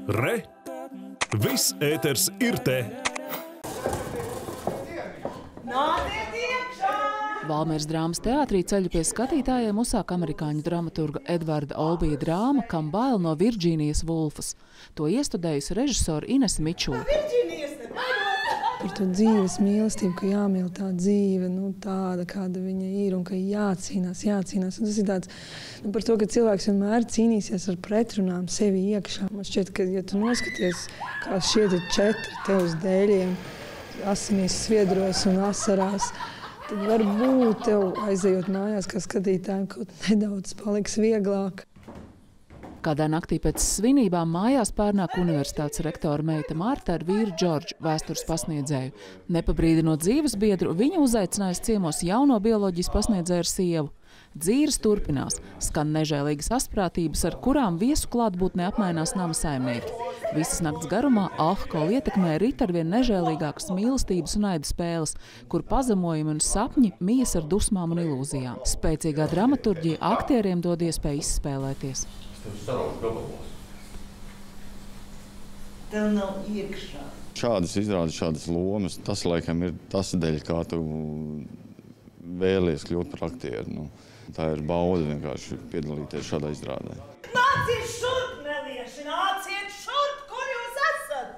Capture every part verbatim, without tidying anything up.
Re! Viss ēters ir te! Valmieras drāmas teātrī ceļu pie skatītājiem uzsāk amerikāņu dramaturga Edvarda Olbija drāma Kam bail no Virdžīnijas Vulfas. To iestudējusi režisora Inese Mičula. Par to dzīves mīlestību, ka jāmīl tā dzīve, nu, tāda, kāda viņa ir, un ka jācīnās, jācīnās. Un tas ir tāds, nu, par to, ka cilvēks vienmēr cīnīsies ar pretrunām sevi iekšā. Man šķiet, ka, ja tu noskaties, kā šie četri te uz dēļiem, asinīs sviedros un asarās, tad varbūt tev aizejot mājās, kā skatītājiem, kaut nedaudz paliks vieglāk. Kādā naktī pēc svinībām mājās pārnāk universitātes rektora meita Marta ar vīru Džordžu, vēstures pasniedzēju. Nepabrīdinot dzīves biedru, viņa uzaicinājusi ciemos jauno bioloģijas pasniedzēju ar sievu. Dzīves turpinās, skan nežēlīgas asprātības, ar kurām viesu klātbūtnē apmainās nama saimnieki. Visas nakts garumā alkohola ietekmē rit arvien nežēlīgākas mīlestības un naida spēles, kur pazemojumi un sapņi mijas ar dusmām un ilūzijām. Spēcīgā dramaturģija aktieriem dod iespēju izspēlēties. Tev nav iekšā. Šādas izrādes, šādas lomas, tas laikam ir tas dēļ, kā tu vēlies kļūt par aktieru. Nu, tā ir bauda vienkārši piedalīties šādā izrādē. Nāciet šurp, nelieši! Nāciet šurp! Kur jūs esat?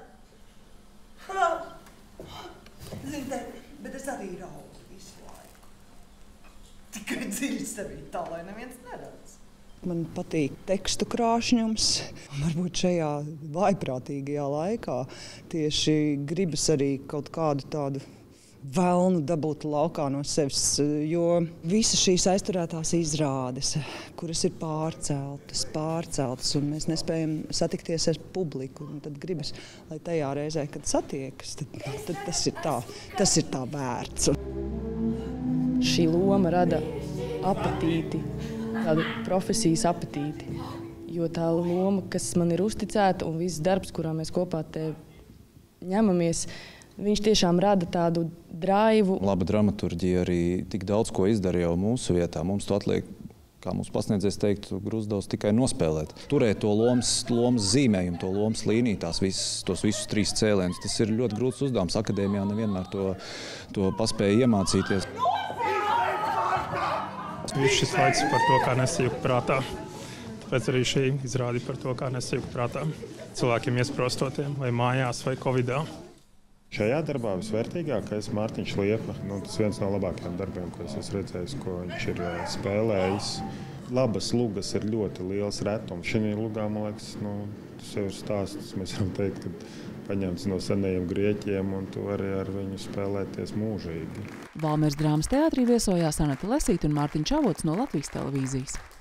Zini, bet es arī raudu visu laiku. Tikai dziļi sevī tā, lai neviens neredz. Man patīk tekstu krāšņums. Varbūt šajā vājprātīgajā laikā tieši gribas arī kaut kādu tādu velnu dabūt laukā no sevis, jo visas šīs aizturētās izrādes, kuras ir pārceltas, pārceltas, un mēs nespējam satikties ar publiku, un tad gribas, lai tajā reizē, kad satiekas, tad, tad tas ir tā, tas ir tā vērts. Šī loma rada apetīti, tādu profesijas apetīti, jo tā loma, kas man ir uzticēta, un viss darbs, kurā mēs kopā te ņemamies, viņš tiešām rada tādu draivu. Laba dramaturģija arī tik daudz ko izdara jau mūsu vietā. Mums to atliek, kā mums pasniedzējs teiktu, Gruzdovs tikai nospēlēt. Turēt to lomas, lomas zīmējumu, to lomas līniju, tās visas, tos visus trīs cēlienus. Tas ir ļoti grūts uzdevums. Akadēmijā nevienmēr to, to paspēja iemācīties. Viss šis laiks par to, kā nesajūgt prātā. Tāpēc arī šī izrādi par to, kā nesajūgt prātā. Cilvēkiem iesprostotiem, vai mājās, vai covidā. Šajā darbā visvērtīgākais Mārtiņš Liepa. Nu, tas viens no labākajiem darbiem, ko es esmu redzējis, ko viņš ir spēlējis. Labas lugas ir ļoti liels retums. Šī lugā, man liekas, nu, tas jau ir stāsts, mēs varam teikt, ka paņemts no senajiem grieķiem, un tu vari ar viņu spēlēties mūžīgi. Valmieras drāmas teātrī viesojās Aneta Lesīte un Mārtiņš Avots no Latvijas televīzijas.